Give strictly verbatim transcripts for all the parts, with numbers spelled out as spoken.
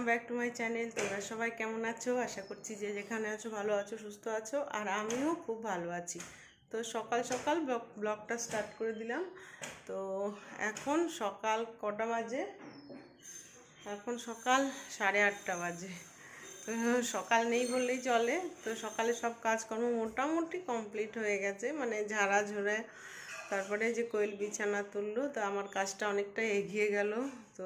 Back to my channel. তোমরা সবাই কেমন আছো? আশা করছি যে যেখানে আছো ভালো আছো, সুস্থ আছো, আর আমিও খুব ভালো আছি। তো সকাল সকাল ব্লগটা স্টার্ট করে দিলাম। তো এখন সকাল কটা বাজে? এখন সকাল সাড়ে আটটা বাজে। তো সকাল নেই বললেই চলে। তো সকালে সব কাজকর্ম মোটামুটি কমপ্লিট হয়ে গেছে, মানে ঝাড়া ঝরে, তারপরে যে কোয়েল বিছানা তুললো, তো আমার কাজটা অনেকটা এগিয়ে গেল। তো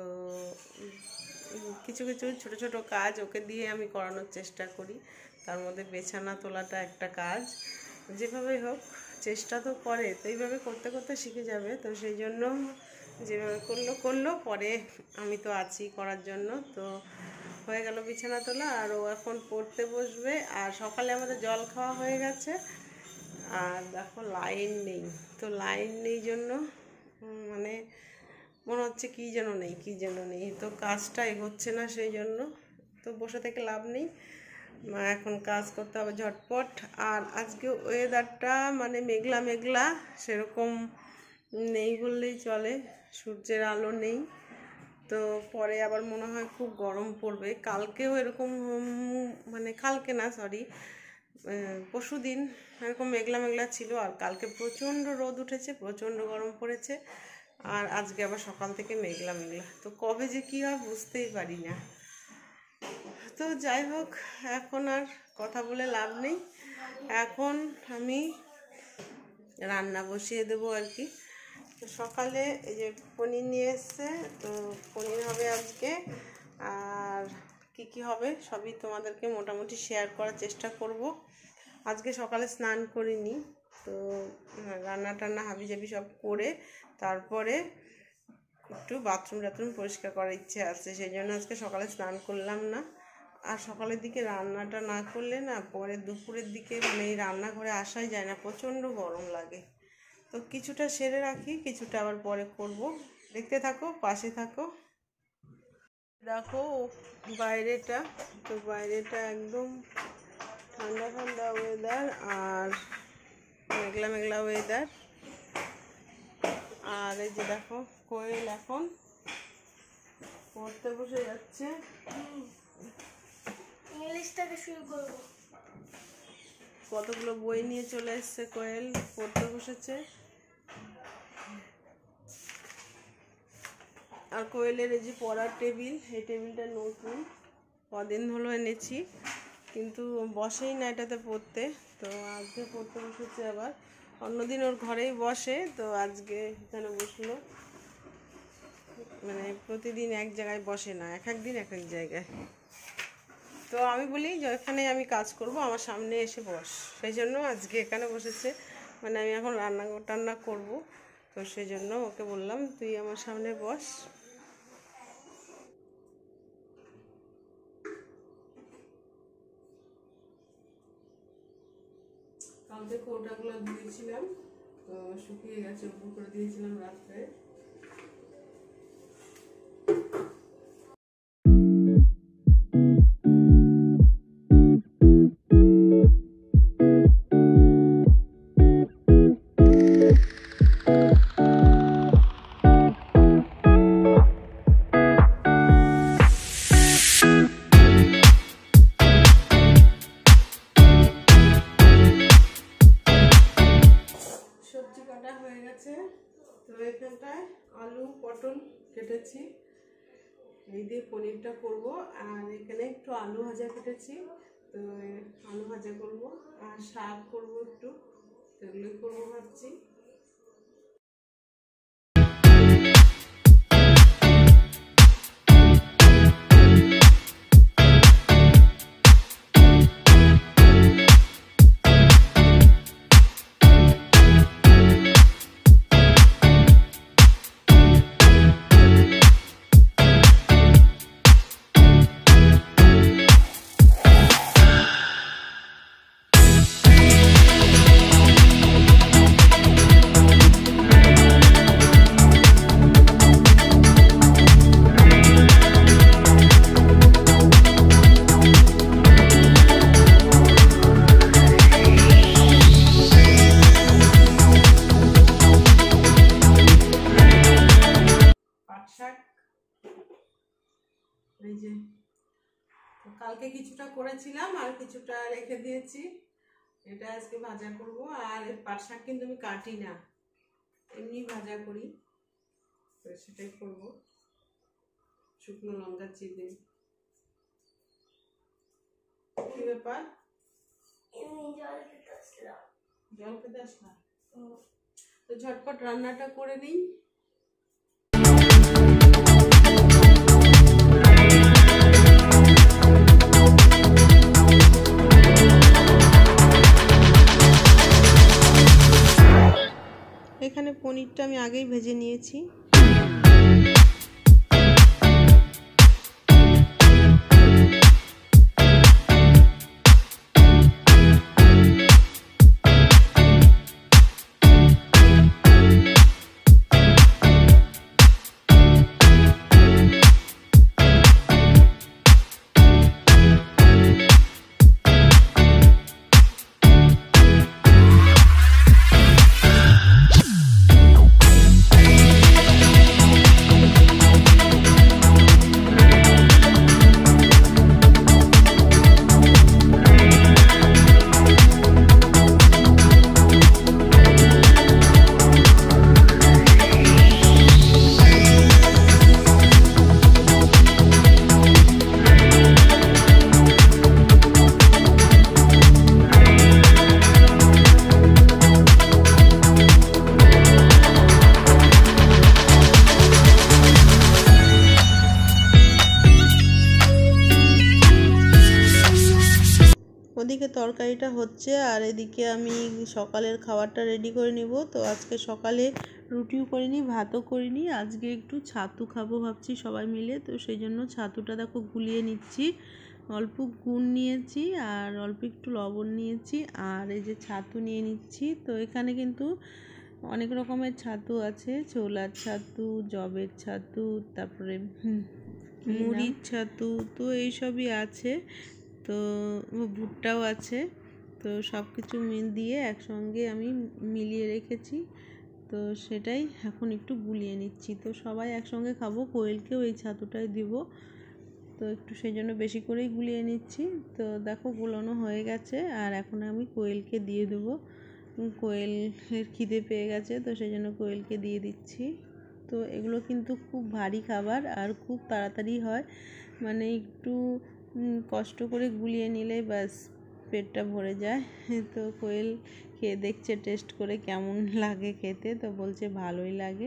কিছু কিছু ছোট ছোট কাজ ওকে দিয়ে আমি করানোর চেষ্টা করি। তার মধ্যে বিছানা তোলাটা একটা কাজ, যেভাবেই হোক চেষ্টা তো করে, তো এইভাবে করতে করতে শিখে যাবে। তো সেই জন্য যেভাবে করলো করলো পরে আমি তো আছি করার জন্য। তো হয়ে গেল বিছানা তোলা, আর ও এখন পড়তে বসবে। আর সকালে আমাদের জল খাওয়া হয়ে গেছে, আর দেখো লাইন নেই। তো লাইন নেই জন্য মানে মনে হচ্ছে কী যেন নেই কী যেন নেই তো কাজটা এগোচ্ছে না, সেই জন্য তো বসে থেকে লাভ নেই, এখন কাজ করতে হবে ঝটপট। আর আজকে ওয়েদারটা মানে মেঘলা মেঘলা, সেরকম নেই বললেই চলে, সূর্যের আলো নেই। তো পরে আবার মনে হয় খুব গরম পড়বে। কালকেও এরকম, মানে কালকে না সরি পরশু দিন এরকম মেঘলা মেঘলা ছিল, আর কালকে প্রচণ্ড রোদ উঠেছে, প্রচণ্ড গরম পড়েছে, আর আজকে আবার সকাল থেকে মেঘলা মেঘলা। তো কবে যে কী হয় বুঝতেই পারি না। তো যাই হোক, এখন আর কথা বলে লাভ নেই, এখন আমি রান্না বসিয়ে দেবো আর কি। তো সকালে এই যে পনির নিয়ে এসছে, তো পনির হবে আজকে, আর কি কি হবে সবই তোমাদেরকে মোটামুটি শেয়ার করার চেষ্টা করব। আজকে সকালে স্নান করিনি, তো রান্না টান্না হাবি জাবি সব করে তারপরে একটু বাথরুম টাথরুম পরিষ্কার করার ইচ্ছে আছে, সেই জন্য আজকে সকালে স্নান করলাম না। আর সকালের দিকে রান্নাটা না করলে না পরে দুপুরের দিকে মানে এই রান্নাঘরে আসাই যায় না, প্রচণ্ড গরম লাগে। তো কিছুটা সেরে রাখি, কিছুটা আবার পরে করব। দেখতে থাকো, পাশে থাকো। দেখো বাইরেটা, তো বাইরেটা একদম ঠান্ডা ঠান্ডা ওয়েদার, আর মেঘলা মেঘলা ওয়েদার। আর এই যে দেখো কোয়েল এখন পড়তে বসে যাচ্ছে। ইংলিশটাকে শুরু করব। কতগুলো বই নিয়ে চলে এসছে কোয়েল, পড়তে বসেছে। আর কোয়েলের এই যে পড়ার টেবিল, এই টেবিলটা নতুন, কদিন হলো এনেছি, কিন্তু বসেই না এটাতে পড়তে। তো আজকে পড়তে বসেছে আবার, অন্যদিন ওর ঘরেই বসে, তো আজকে এখানে বসলো। মানে প্রতিদিন এক জায়গায় বসে না, এক এক দিন এক এক জায়গায়। তো আমি বলি যে এখানে আমি কাজ করব, আমার সামনে এসে বস, সেই জন্য আজকে এখানে বসেছে। মানে আমি এখন রান্না টান্না করব, তো সেই জন্য ওকে বললাম তুই আমার সামনে বস। কালকে কৌটাগুলো ধুয়েছিলাম, তো শুকিয়ে গেছে, উপর করে দিয়েছিলাম রাত্রে। তো এখানটায় আলু পটল কেটেছি, এই দিয়ে পনিরটা করব। আর এখানে একটু আলু ভাজা কেটেছি, তো আলু ভাজা করব, আর শাক করব একটু, তো এগুলোই করবো ভাবছি। কালকে কিছুটা করেছিলাম আর কিছুটা রেখে দিয়েছি, এটা আজকে ভাজা করব। আর পাট শাক কিন্তু আমি কাটি না, এমনি ভাজা করি, তো সেটাই করব, শুকনো লঙ্কা চিড়ে। কি ব্যাপার, জল খেতে আসলাম, তো ঝটপট রান্নাটা করে নিই। এখানে পনিরটা আমি আগেই ভেজে নিয়েছি। ওদিকে তরকারিটা হচ্ছে আর এদিকে আমি সকালের খাবারটা রেডি করে নিব। তো আজকে সকালে রুটিও করিনি, ভাতও করিনি, আজকে একটু ছাতু খাবো ভাবছি সবাই মিলে। তো সেই জন্য ছাতুটা দেখো গুলিয়ে নিচ্ছি, অল্প গুড় নিয়েছি আর অল্প একটু লবণ নিয়েছি আর এই যে ছাতু নিয়ে নিচ্ছি। তো এখানে কিন্তু অনেক রকমের ছাতু আছে, ছোলার ছাতু, জবের ছাতু, তারপরে মুড়ির ছাতু, তো এইসবই আছে, তো ভুট্টাও আছে। তো সব কিছু মিল দিয়ে একসঙ্গে আমি মিলিয়ে রেখেছি, তো সেটাই এখন একটু গুলিয়ে নিচ্ছি। তো সবাই একসঙ্গে খাবো, কোয়েলকেও এই ছাতুটাই দিব, তো একটু সেই জন্য বেশি করেই গুলিয়ে নিচ্ছি। তো দেখো গুলানো হয়ে গেছে আর এখন আমি কোয়েলকে দিয়ে দেবো, কোয়েলের খিদে পেয়ে গেছে, তো সেই জন্য কোয়েলকে দিয়ে দিচ্ছি। তো এগুলো কিন্তু খুব ভারী খাবার আর খুব তাড়াতাড়ি হয়, মানে একটু কষ্ট করে গুলিয়ে নিলে ব্যাস পেটটা ভরে যায়। তো কোয়েল খেয়ে দেখছে টেস্ট করে কেমন লাগে খেতে, তো বলছে ভালোই লাগে।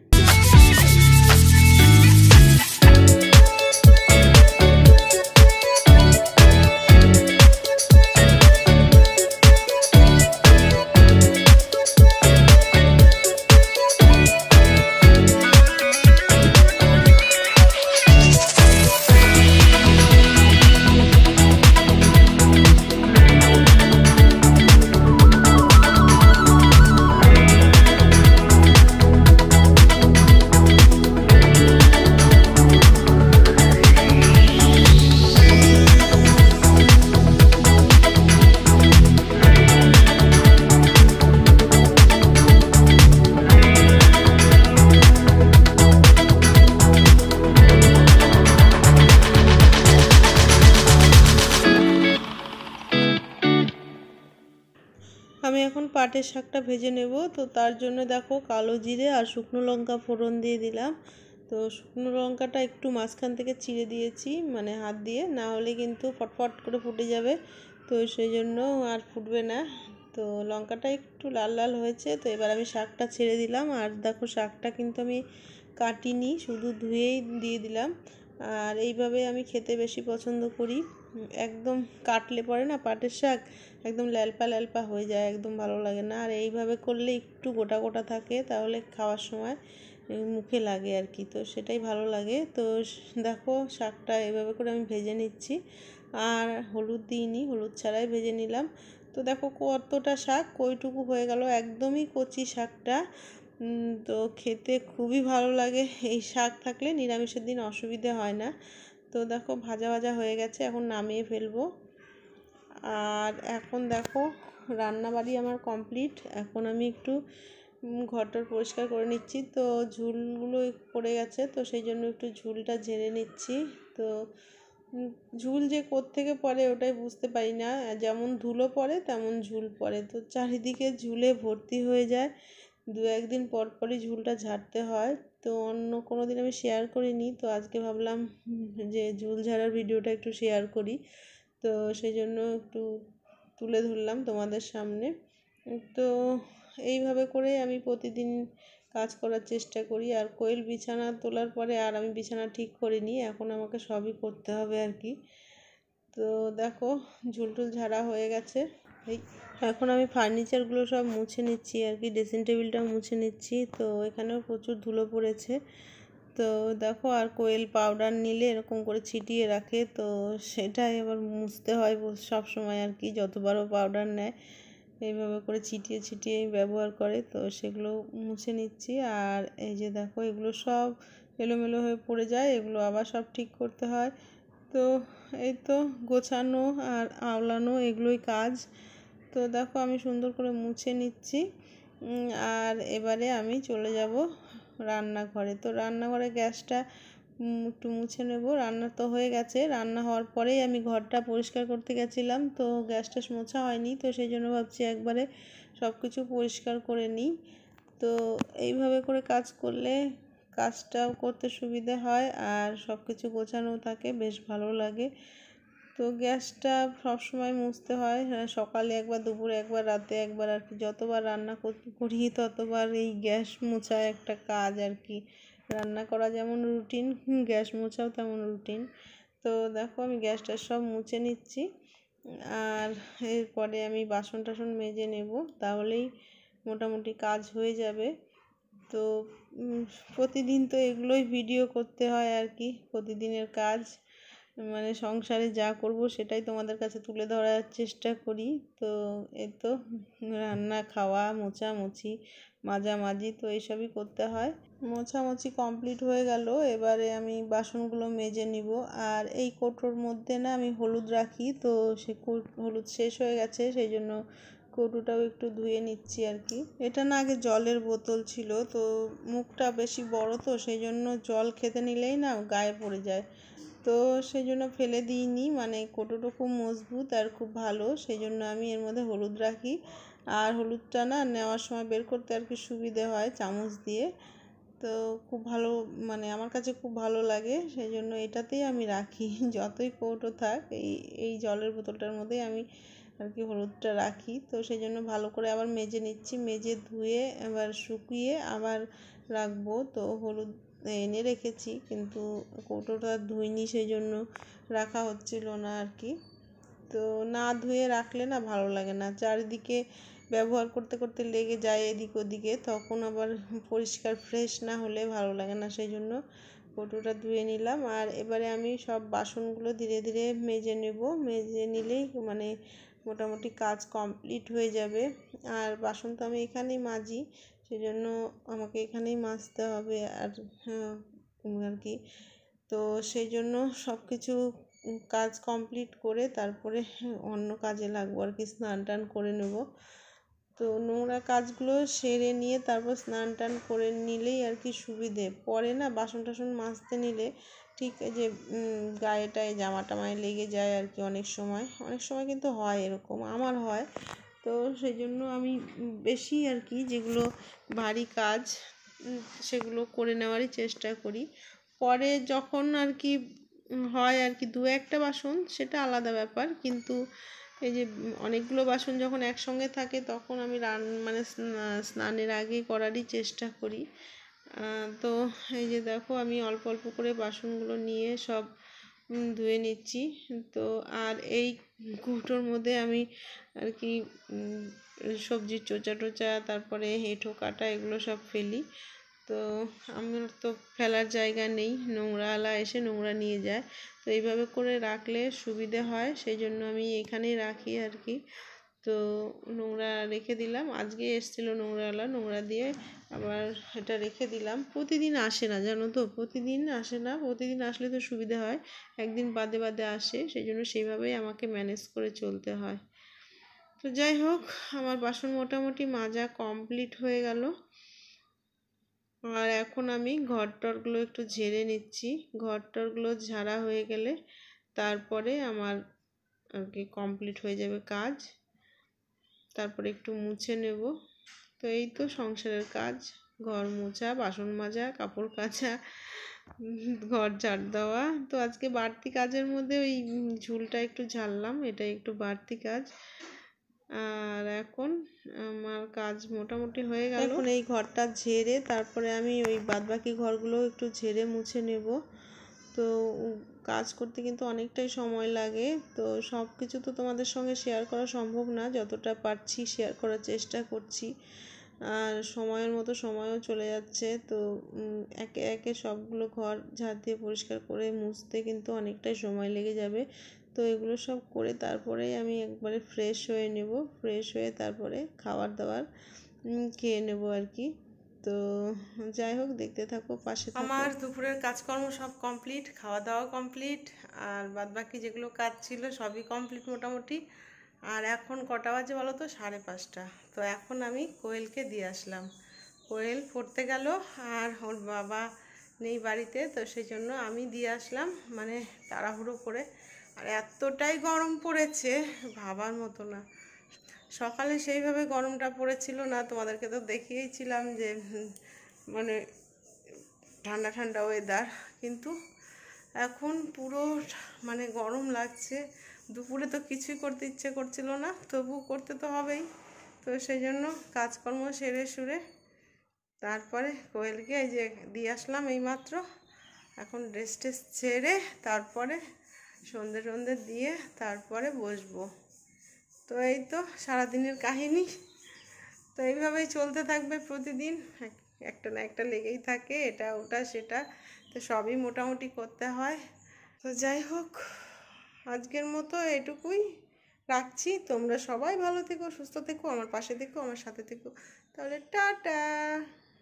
আমি এখন পাটের শাকটা ভেজে নেব। তো তার জন্য দেখো কালো জিরে আর শুকনো লঙ্কা ফোড়ন দিয়ে দিলাম। তো শুকনো লঙ্কাটা একটু মাঝখান থেকে চিড়ে দিয়েছি, মানে হাত দিয়ে, না হলে কিন্তু ফটফট করে ফুটে যাবে, তো সেই জন্য আর ফুটবে না। তো লঙ্কাটা একটু লাল লাল হয়েছে, তো এবার আমি শাকটা ছেড়ে দিলাম। আর দেখো শাকটা কিন্তু আমি কাটিনি, শুধু ধুয়েই দিয়ে দিলাম। আর এইভাবে আমি খেতে বেশি পছন্দ করি, একদম কাটলে পরে না পাটের শাক একদম ল্যালপা ল্যালপা হয়ে যায়, একদম ভালো লাগে না। আর এইভাবে করলে একটু গোটা গোটা থাকে, তাহলে খাওয়ার সময় মুখে লাগে আর কি, তো সেটাই ভালো লাগে। তো দেখো শাকটা এভাবে করে আমি ভেজে নিচ্ছি আর হলুদ দিইনি, হলুদ ছাড়াই ভেজে নিলাম। তো দেখো কতটা শাক কইটুকু হয়ে গেল, একদমই কচি শাকটা, তো খেতে খুবই ভালো লাগে। এই শাক থাকলে নিরামিষের দিন অসুবিধে হয় না। তো দেখো ভাজা ভাজা হয়ে গেছে, এখন নামিয়ে ফেলবো। আর এখন দেখো রান্নাবাড়ি আমার কমপ্লিট, এখন আমি একটু ঘরটা পরিষ্কার করে নিচ্ছি। তো ঝুলগুলো পড়ে গেছে, তো সেই জন্য একটু ঝুলটা ঝেড়ে নিচ্ছি। তো ঝুল যে কোত্থেকে পড়ে ওটাই বুঝতে পারি না, যেমন ধুলো পড়ে তেমন ঝুল পড়ে, তো চারিদিকে ঝুলে ভর্তি হয়ে যায়। দু একদিন পর পরই ঝুলটা ঝাড়তে হয়। তো অন্য কোনো দিন আমি শেয়ার করিনি, তো আজকে ভাবলাম যে ঝুল ঝাড়ার ভিডিওটা একটু শেয়ার করি, তো সেই জন্য একটু তুলে ধরলাম তোমাদের সামনে। তো এইভাবে করে আমি প্রতিদিন কাজ করার চেষ্টা করি। আর কোয়েল বিছানা তোলার পরে আর আমি বিছানা ঠিক করিনি, এখন আমাকে সবই করতে হবে আর কি। তো দেখো ঝুলটুল ঝাড়া হয়ে গেছে। এই এখন আমি ফার্নিচারগুলো সব মুছে নিচ্ছি আর কি, ড্রেসিং টেবিলটা মুছে নিচ্ছি। তো এখানেও প্রচুর ধুলো পড়েছে। তো দেখো, আর কোয়েল পাউডার নিলে এরকম করে ছিটিয়ে রাখে, তো সেটাই আবার মুছতে হয় সব সময় আর কি, যতবারও পাউডার নেয় এইভাবে করে ছিটিয়ে ছিটিয়ে ব্যবহার করে। তো সেগুলো মুছে নিচ্ছি। আর এই যে দেখো এগুলো সব এলোমেলো হয়ে পড়ে যায়, এগুলো আবার সব ঠিক করতে হয়। তো এই তো গোছানো আর আওলানো এগুলোই কাজ। তো দেখো আমি সুন্দর করে মুছে নিচ্ছি। আর এবারে আমি চলে যাব রান্নাঘরে। তো রান্নাঘরে গ্যাসটা একটু মুছে নেব। রান্না তো হয়ে গেছে, রান্না হওয়ার পরেই আমি ঘরটা পরিষ্কার করতে গেছিলাম, তো গ্যাসটা মোছা হয়নি, তো সেই জন্য ভাবছি একবারে সব কিছু পরিষ্কার করে নিই। তো এইভাবে করে কাজ করলে কাজটাও করতে সুবিধে হয় আর সব কিছু গোছানো থাকে, বেশ ভালো লাগে। তো গ্যাসটা সবসময় মুছতে হয়, সকালে একবার, দুপুরে একবার, রাতে একবার আর কি, যতবার রান্না করি ততবার এই গ্যাস মোছা একটা কাজ আর কি। রান্না করা যেমন রুটিন, গ্যাস মোছাও তেমন রুটিন। তো দেখো আমি গ্যাসটা সব মুছে নিচ্ছি। আর এরপরে আমি বাসন টাসন মেজে নেব, তাহলেই মোটামুটি কাজ হয়ে যাবে। তো প্রতিদিন তো এগুলোই ভিডিও করতে হয় আর কি, প্রতিদিনের কাজ, মানে সংসারে যা করব সেটাই তোমাদের কাছে তুলে ধরার চেষ্টা করি। তো এই তো রান্না, খাওয়া, মোছামুছি, মাজামাজি, তো এইসবই করতে হয়। মোছামুছি কমপ্লিট হয়ে গেল, এবারে আমি বাসনগুলো মেজে নিব। আর এই কৌটোর মধ্যে না আমি হলুদ রাখি, তো সে হলুদ শেষ হয়ে গেছে, সেই জন্য কৌটোটাও একটু ধুয়ে নিচ্ছি আর কি। এটা না আগে জলের বোতল ছিল, তো মুখটা বেশি বড়, তো সেই জন্য জল খেতে নিলেই না গায়ে পড়ে যায়, তো সেই জন্য ফেলে দিইনি। মানে কৌটোটা খুব মজবুত আর খুব ভালো, সেই জন্য আমি এর মধ্যে হলুদ রাখি। আর হলুদটা না নেওয়ার সময় বের করতে আর কি সুবিধে হয় চামচ দিয়ে। তো খুব ভালো, মানে আমার কাছে খুব ভালো লাগে, সেই জন্য এটাতেই আমি রাখি। যতই কৌটো থাক, এই এই জলের বোতলটার মধ্যেই আমি আর কি হলুদটা রাখি। তো সেই জন্য ভালো করে আবার মেজে নিচ্ছি, মেজে ধুয়ে আবার শুকিয়ে আবার রাখবো। তো হলুদ এনে রেখেছি, কিন্তু কৌটোটা ধুইনি, সেই জন্য রাখা হচ্ছিল না আর কি। তো না ধুয়ে রাখলে না ভালো লাগে না, চারিদিকে ব্যবহার করতে করতে লেগে যায় এদিক ওদিকে, তখন আবার পরিষ্কার ফ্রেশ না হলে ভালো লাগে না, সেই জন্য কৌটোটা ধুয়ে নিলাম। আর এবারে আমি সব বাসনগুলো ধীরে ধীরে মেজে নেব, মেজে নিলেই মানে মোটামুটি কাজ কমপ্লিট হয়ে যাবে। আর বাসন তো আমি এখানেই মাজি, সেই জন্য আমাকে এখানেই মাজতে হবে আর হ্যাঁ আর কি। তো সেই জন্য সব কিছু কাজ কমপ্লিট করে তারপরে অন্য কাজে লাগবো আর কি, স্নান টান করে নেব। তো নোংরা কাজগুলো সেরে নিয়ে তারপর স্নান টান করে নিলেই আর কি সুবিধে। পরে না বাসন টাসন মাজতে নিলে ঠিক যে গায়েটায় জামা টামায় লেগে যায় আর কি, অনেক সময় অনেক সময় কিন্তু হয় এরকম, আমার হয়। তো সেই জন্য আমি বেশি আর কি যেগুলো ভারী কাজ সেগুলো করে নেওয়ারই চেষ্টা করি। পরে যখন আর কি হয় আর কি দু একটা বাসন, সেটা আলাদা ব্যাপার, কিন্তু এই যে অনেকগুলো বাসন যখন একসঙ্গে থাকে তখন আমি রান মানে স্নানের আগে করারই চেষ্টা করি। তো এই যে দেখো আমি অল্প অল্প করে বাসনগুলো নিয়ে সব ধুয়ে নিচ্ছি। তো আর এই কৌটোর মধ্যে আমি আর কি সবজির চোচা টোচা, তারপরে এঁঠো কাটা, এগুলো সব ফেলি। তো আমার তো ফেলার জায়গা নেই, নোংরাওয়ালা এসে নোংরা নিয়ে যায়, তো এইভাবে করে রাখলে সুবিধে হয়, সেই জন্য আমি এখানেই রাখি আর কি। তো নোংরা রেখে দিলাম, আজকে এসেছিলো নোংরাওয়ালা, নোংরা দিয়ে আবার এটা রেখে দিলাম। প্রতিদিন আসে না জানো তো, প্রতিদিন আসে না, প্রতিদিন আসলে তো সুবিধে হয়, একদিন বাদে বাদে আসে, সেই জন্য সেইভাবেই আমাকে ম্যানেজ করে চলতে হয়। তো যাই হোক, আমার বাসন মোটামুটি মাজা কমপ্লিট হয়ে গেল। আর এখন আমি ঘর টরগুলো একটু ঝেড়ে নিচ্ছি, ঘর টরগুলো ঝাড়া হয়ে গেলে তারপরে আমার আর কি কমপ্লিট হয়ে যাবে কাজ। তারপরে একটু মুছে নেব। তো এই তো সংসারের কাজ, ঘর মোছা, বাসন মাজা, কাপড় কাচা, ঘর ঝাড় দেওয়া। তো আজকে বাড়তি কাজের মধ্যে ওই ঝুলটা একটু ঝাড়লাম, এটাই একটু বাড়তি কাজ। আর এখন আমার কাজ মোটামুটি হয়ে গেল। এখন এই ঘরটা ঝেড়ে তারপরে আমি ওই বাদবাকি ঘরগুলো একটু ঝেড়ে মুছে নেব। তো কাজ করতে কিন্তু অনেকটাই সময় লাগে, তো সব কিছু তো তোমাদের সঙ্গে শেয়ার করা সম্ভব না, যতটা পারছি শেয়ার করার চেষ্টা করছি। আর সময়ের মতো সময়ও চলে যাচ্ছে, তো একে একে সবগুলো ঘর ঝাড় দিয়ে পরিষ্কার করে মুছতে কিন্তু অনেকটাই সময় লেগে যাবে। তো এগুলো সব করে তারপরেই আমি একবারে ফ্রেশ হয়ে নেব। ফ্রেশ হয়ে তারপরে খাবার দাবার খেয়ে নেব আর কি। তো যাই হোক, দেখতে থাকো, পাশে থাকো। আমার দুপুরের কাজকর্ম সব কমপ্লিট, খাওয়া দাওয়া কমপ্লিট, আর বাদবাকি যেগুলো কাজ ছিল সবই কমপ্লিট মোটামুটি। আর এখন কটা বাজে বলো তো? সাড়ে পাঁচটা। তো এখন আমি কোয়েলকে দিয়ে আসলাম। কোয়েল পড়তে গেল আর ওর বাবা নেই বাড়িতে, তো সেই জন্য আমি দিয়ে আসলাম, মানে তাড়াহুড়ো করে। আর এতটাই গরম পড়েছে ভাবার মতো না। সকালে সেইভাবে গরমটা পড়েছিল না, তোমাদেরকে তো দেখিয়েছিলাম যে মানে ঠান্ডা ঠান্ডা ওয়েদার, কিন্তু এখন পুরো মানে গরম লাগছে। দুপুরে তো কিছুই করতে ইচ্ছে করছিল না, তবু করতে তো হবেই। তো সেই জন্য কাজকর্ম সেরে সুরে তারপরে কোয়েলকে এই যে দিয়ে আসলাম এইমাত্র। এখন ড্রেস ট্রেস ছেড়ে তারপরে সন্ধে সন্ধে দিয়ে তারপরে বসবো। তো এই তো সারাদিনের কাহিনী। তো এইভাবেই চলতে থাকবে প্রতিদিন, একটা না একটা লেগেই থাকে, এটা ওটা সেটা, তো সবই মোটামুটি করতে হয়। তো যাই হোক, আজকের মতো এটুকুই রাখছি। তোমরা সবাই ভালো থেকো, সুস্থ থেকো, আমার পাশে থেকো, আমার সাথে থেকো। তাহলে টাটা।